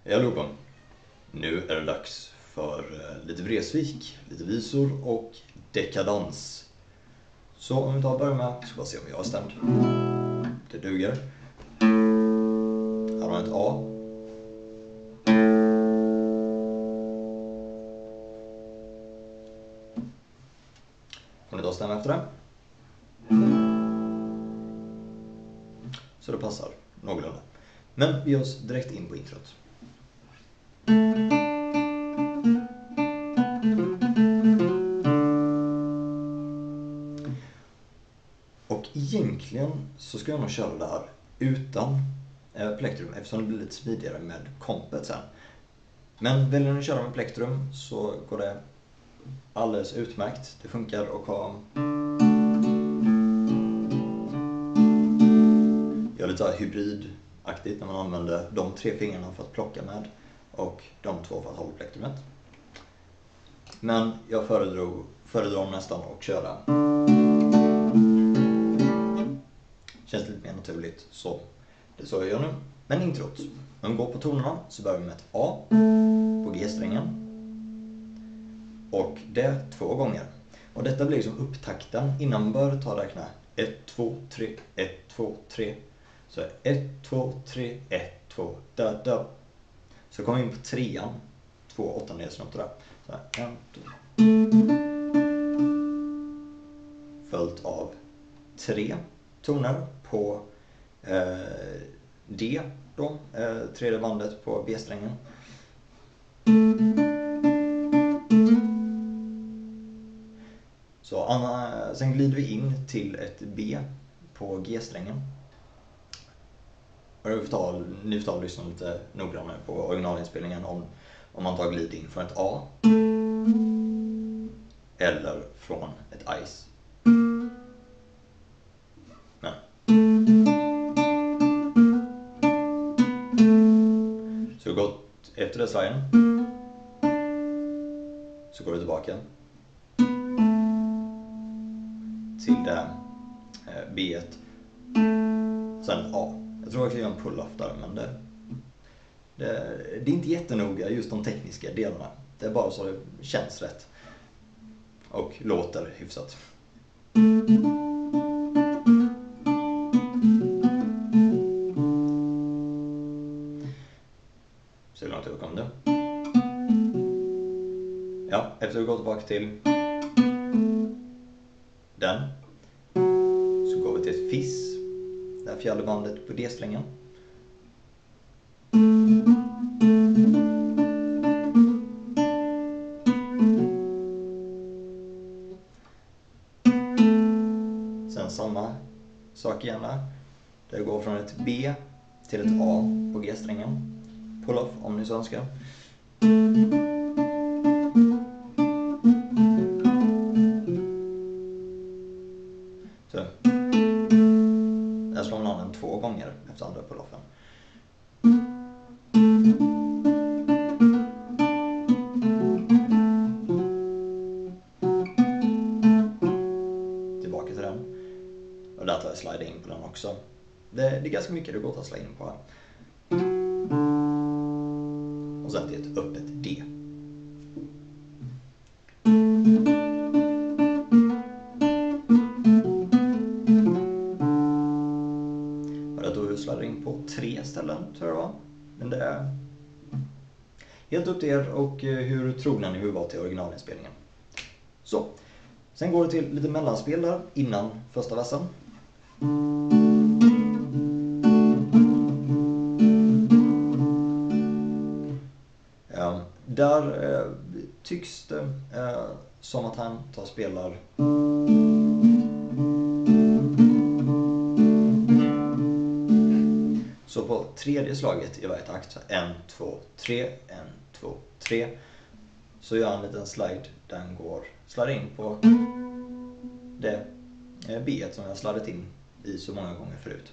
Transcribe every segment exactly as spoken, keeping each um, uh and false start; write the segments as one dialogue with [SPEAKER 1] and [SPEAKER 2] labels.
[SPEAKER 1] Hej allihopa! Nu är det dags för lite Vreeswijk, lite visor och dekadans. Så om vi tar och börjar med, ska bara se om jag är stämd. Det duger. Här har ett A. Får ni då stämma efter det? Så det passar någorlunda. Men vi ger oss direkt in på introt. Och egentligen så ska jag nog köra det här utan eh, plektrum eftersom det blir lite smidigare med kompet sen. Men väljer ni att köra med plektrum så går det alldeles utmärkt. Det funkar att ha gör lite så här hybridaktigt när man använder de tre fingrarna för att plocka med och de två för att hålla plektrumet. Men jag föredrar, föredrar nästan att köra. Känns lite mer naturligt, så det är så jag gör nu. Men introt. När vi går på tonerna så börjar vi med ett A på G-strängen. Och det två gånger. Och detta blir liksom upptakten innan man börjar ta och räkna ett, två, tre, ett, två, tre. Så ett, två, tre, ett, två, da, da. Så kommer vi in på trean. Två åttondelsnoter där. Så här, en, två. Följt av tre toner på eh, D då, eh, tredje bandet på B-strängen. Så Anna, sen glider vi in till ett B på G-strängen. Och får ta, ni får ta och lyssna lite noggrannare på originalinspelningen om, om man tar glid in från ett A eller från ett ice. Men. Så gått efter det sliden så går du tillbaka till det B ett, sen A. Jag tror jag kan göra en pull-off där, men det, det, det är inte jättenoga just de tekniska delarna. Det är bara så det känns rätt och låter hyfsat. Så hur långt över kom det? Ja, efter att vi går tillbaka till den så går vi till ett fiss. Det här fjärde bandet på D-strängen. Sen samma sak igen där. Det går från ett B till ett A på G-strängen. Pull-off om ni så önskar. Så. Där slår man an den två gånger efter andra pull-offen. Tillbaka till den. Och där tar jag slide in på den också. Det, det är ganska mycket det går att slide in på här. Och sen till ett öppet D. Och det tog vi slide in på tre ställen tror jag det var. Men det är helt upp till er och hur trogna ni vill vara till originalinspelningen. Så, sen går det till lite mellanspel där innan första versen. Ja, där eh, tycks det eh, som att han tar och spelar så på tredje slaget i varje takt, så en, två, tre, en, två, tre, så gör han en liten slide där han går, slår in på det B som jag har sladdat in i så många gånger förut.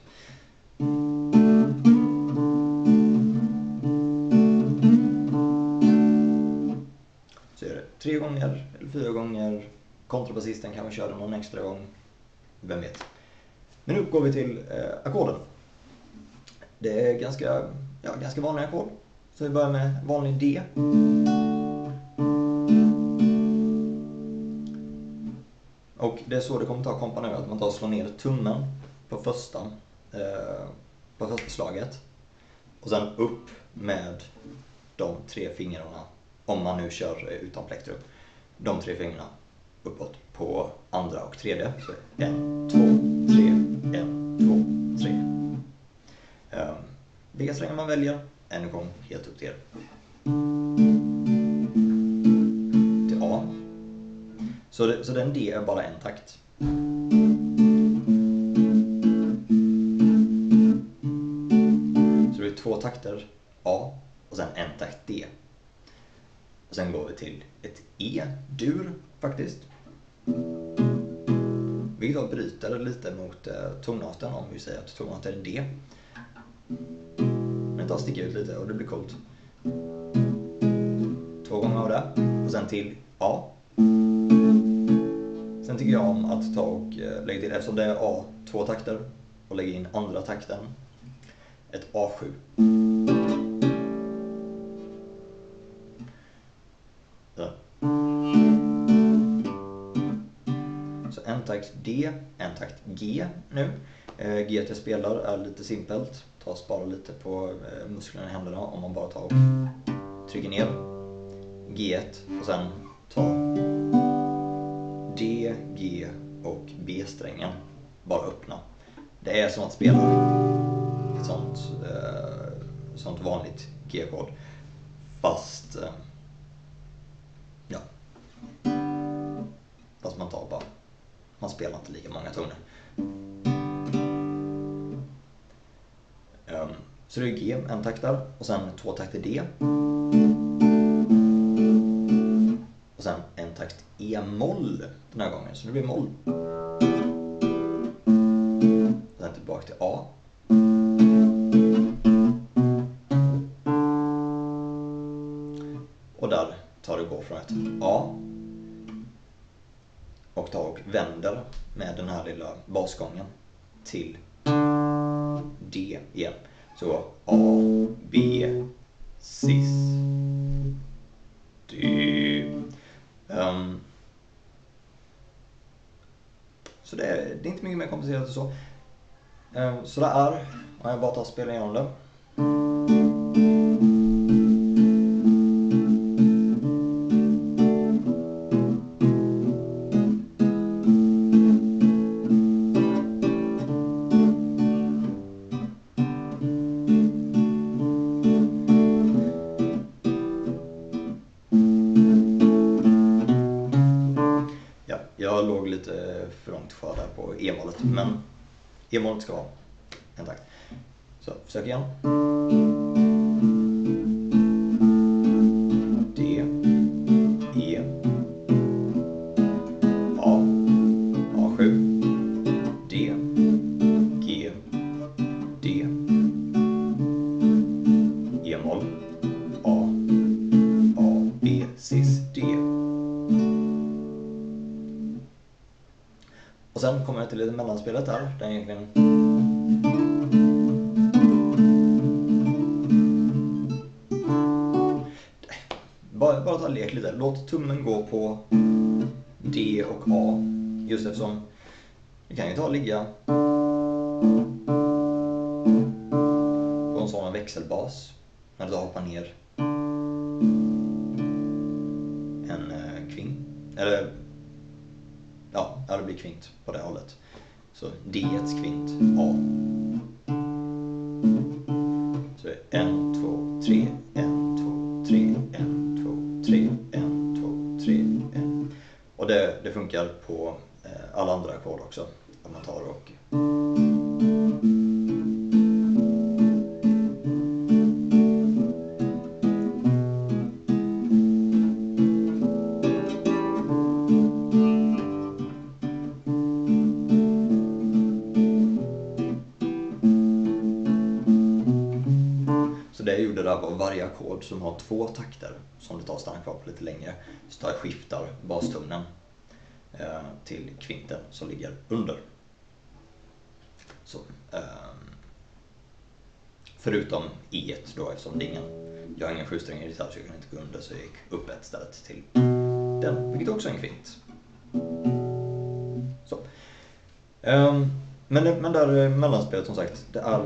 [SPEAKER 1] Så gör det tre gånger eller fyra gånger. Kontrabasisten kan vi köra någon extra gång, vem vet. Men nu går vi till eh, ackorden. Det är ganska, ja, ganska vanliga ackord. Så vi börjar med vanlig D. Och det är så det kommer ta kompanjör, att man tar och slår ner tummen på första, eh, på första slaget. Och sen upp med de tre fingrarna, om man nu kör utan plektrum. De tre fingrarna uppåt på andra och tredje. Så en, två, tre, en, två, tre. Um, vilka strängar man väljer, en gång helt upp till er. Till A. Så, det, så den D är bara en takt. Så det är två takter A och sen en takt D. Och sen går vi till ett E-dur faktiskt. Vilket då bryter lite mot eh, tonarten, om vi säger att tonarten är D. Men det sticker ut lite och det blir coolt. Två gånger av det. Och sen till A. Sen tycker jag om att ta och eh, lägga till, eftersom det är A två takter, och lägga in andra takten. Ett A sju. Så. Så en takt D, en takt G nu. Eh, G att jag spelar är lite simpelt. Ta och spara lite på eh, musklerna i händerna om man bara tar och trycker ner G ett och sen ta D, G och B-strängen. Bara öppna. Det är som att spela ett sånt, eh, sånt vanligt G-kod. Fast eh, ja. Fast man tar bara. Man spelar inte lika många toner. Um, så det är G, en takt där. Och sen två takter D. Och sen en takt E-moll den här gången. Så det blir moll. Och sen tillbaka till A. Och där tar det gå från ett A. Och tar och vänder med den här lilla basgången till D igen. Så A, B, cis, D. Um, så det är, det är inte mycket mer komplicerat än så. Um, så det är, om jag bara tar och spelar igenom det. Jag låg lite för långt kvar där på E-målet, men E-målet ska vara en takt. Så, försök igen. D, E, A, A sju, D, G, D, E-moll, A, A, B, cis, D. Och sen kommer jag till lite mellanspelet där, där egentligen bara, bara ta lek lite. Låt tummen gå på D och A, just eftersom det kan ju ta och ligga på en sån växelbas när du hoppar ner en eh, kvint, eller ja, det blir kvint på det hållet. Så D ett kvint A. Så en, två, tre, en, två, tre, en, två, tre, en, två, tre, en. Och det, det funkar på eh, alla andra ackord också. Om man tar och det där var varje ackord som har två takter som det tar att stanna kvar på lite längre, så tar jag skiftar bastumnen eh, till kvinten som ligger under. Så, eh, förutom E ett då, eftersom det är ingen jag har ingen sjusträngig gitarr så jag kunde inte gå under, så jag gick upp ett stället till den, vilket också är en kvint. Så. Um, men, men där mellanspelet som sagt, det är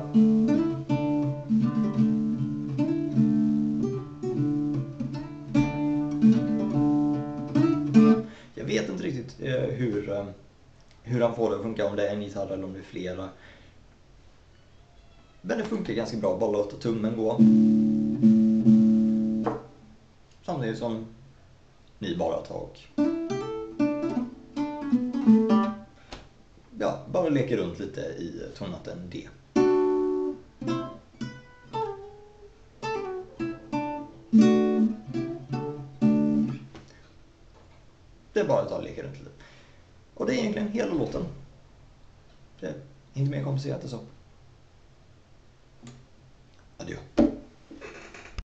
[SPEAKER 1] jag vet inte riktigt eh, hur, eh, hur han får det att funka, om det är en gitarr eller om det är flera. Men det funkar ganska bra, bara låta tummen gå. Samtidigt som ni bara tar och ja, bara leker runt lite i tonarten D. Det är bara att ta och leka runt lite. Och det är egentligen hela låten. Det är inte mer komplicerat än så.